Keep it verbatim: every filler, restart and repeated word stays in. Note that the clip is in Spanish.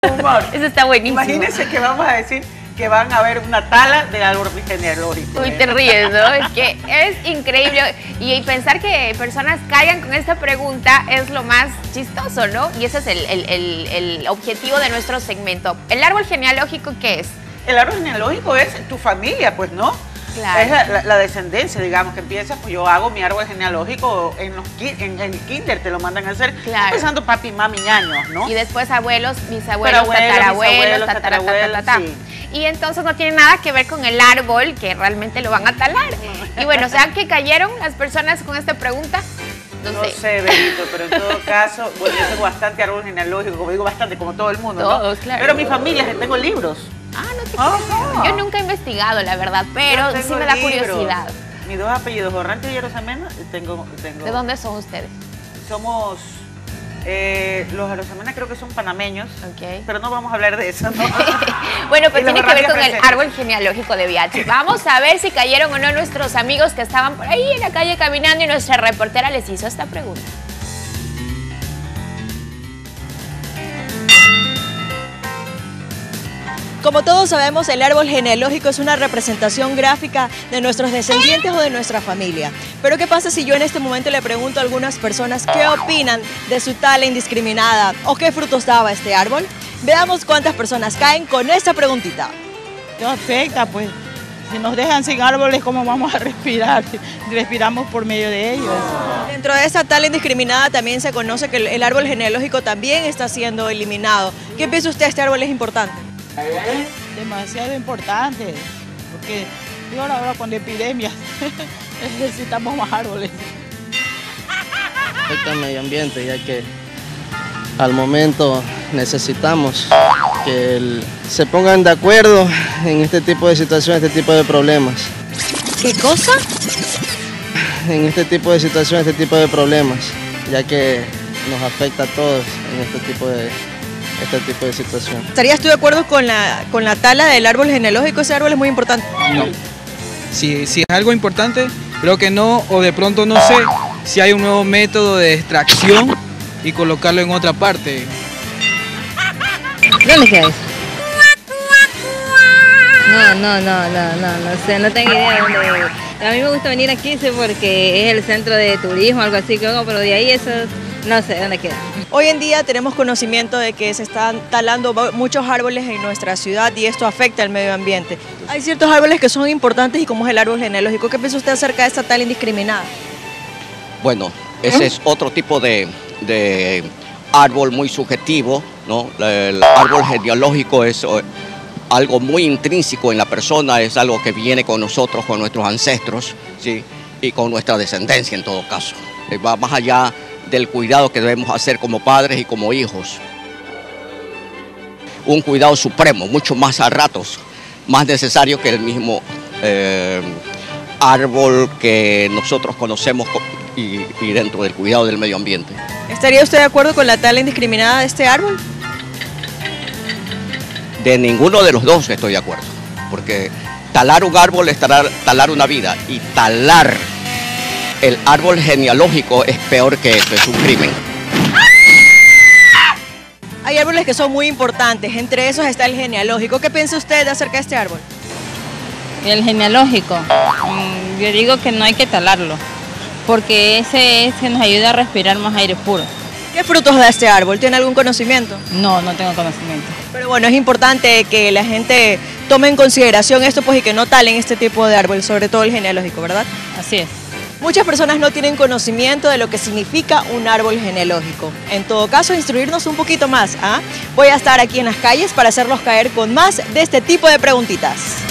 humor. Eso está buenísimo. Imagínense que vamos a decir que van a ver una tala del árbol genealógico. Uy, te ríes, ¿no? Es que es increíble. Y pensar que personas caigan con esta pregunta es lo más chistoso, ¿no? Y ese es el, el, el, el objetivo de nuestro segmento. ¿El árbol genealógico qué es? El árbol genealógico es tu familia, pues, ¿no? Claro. Es la, la, la descendencia, digamos, que empieza, pues yo hago mi árbol genealógico en, los, en, en el kinder, te lo mandan a hacer, claro. Empezando papi, mami, ñaños, ¿no? Y después abuelos, bisabuelos, abuelos, tatarabuelos, tatarabuelos, tatara, sí. Y entonces no tiene nada que ver con el árbol, que realmente lo van a talar. Y bueno, ¿saben qué cayeron las personas con esta pregunta? No, no sé, sé Berito, pero en todo caso, bueno, yo tengo bastante árbol genealógico, como digo bastante, como todo el mundo, Todos, ¿no? claro. Pero mi familia, tengo libros. Ah, no te oh, creo. Yo nunca he investigado, la verdad, pero sí me da libros. curiosidad. Mis dos apellidos, Orrante y Yerosamena, tengo, tengo... ¿De dónde son ustedes? Somos... Eh, los Yerosamena creo que son panameños, okay. Pero no vamos a hablar de eso, ¿no? Bueno, pues tiene que ver con presentes. el árbol genealógico de V I H. Vamos a ver si cayeron o no nuestros amigos que estaban por ahí en la calle caminando y nuestra reportera les hizo esta pregunta. Como todos sabemos, el árbol genealógico es una representación gráfica de nuestros descendientes o de nuestra familia. Pero ¿qué pasa si yo en este momento le pregunto a algunas personas qué opinan de su tala indiscriminada o qué frutos daba este árbol? Veamos cuántas personas caen con esta preguntita. No afecta, pues. Si nos dejan sin árboles, ¿cómo vamos a respirar? Respiramos por medio de ellos. Dentro de esta tala indiscriminada también se conoce que el árbol genealógico también está siendo eliminado. ¿Qué piensa usted? ¿Este árbol es importante? Demasiado importante, porque digo, ahora con la epidemia necesitamos más árboles. Afecta al medio ambiente, ya que al momento necesitamos que el, se pongan de acuerdo en este tipo de situaciones, este tipo de problemas. ¿Qué cosa? En este tipo de situaciones, este tipo de problemas, ya que nos afecta a todos en este tipo de este tipo de situación. ¿Estarías tú de acuerdo con la, con la tala del árbol genealógico? Ese árbol es muy importante. No. Si, si es algo importante, creo que no, o de pronto no sé si hay un nuevo método de extracción y colocarlo en otra parte. ¿Dónde queda eso? No, no, no, no, no, no sé, no tengo idea de dónde. A mí me gusta venir aquí sí, porque es el centro de turismo, algo así, pero de ahí eso no sé dónde queda. Hoy en día tenemos conocimiento de que se están talando muchos árboles en nuestra ciudad y esto afecta al medio ambiente. Hay ciertos árboles que son importantes y como es el árbol genealógico. ¿Qué piensa usted acerca de esta tala indiscriminada? Bueno, ese es otro tipo de, de árbol muy subjetivo, ¿no? El árbol genealógico es algo muy intrínseco en la persona, es algo que viene con nosotros, con nuestros ancestros, ¿sí? Y con nuestra descendencia en todo caso. Va más allá del cuidado que debemos hacer como padres y como hijos. Un cuidado supremo, mucho más a ratos, más necesario que el mismo eh, árbol que nosotros conocemos y, y dentro del cuidado del medio ambiente. ¿Estaría usted de acuerdo con la tala indiscriminada de este árbol? De ninguno de los dos estoy de acuerdo, porque talar un árbol es talar, talar una vida, y talar el árbol genealógico es peor que eso, es un crimen. Hay árboles que son muy importantes, entre esos está el genealógico. ¿Qué piensa usted acerca de este árbol? El genealógico, yo digo que no hay que talarlo, porque ese, ese nos ayuda a respirar más aire puro. ¿Qué frutos da este árbol? ¿Tiene algún conocimiento? No, no tengo conocimiento. Pero bueno, es importante que la gente tome en consideración esto pues y que no talen este tipo de árbol, sobre todo el genealógico, ¿verdad? Así es. Muchas personas no tienen conocimiento de lo que significa un árbol genealógico. En todo caso, instruirnos un poquito más. ¿ah? Voy a estar aquí en las calles para hacerlos caer con más de este tipo de preguntitas.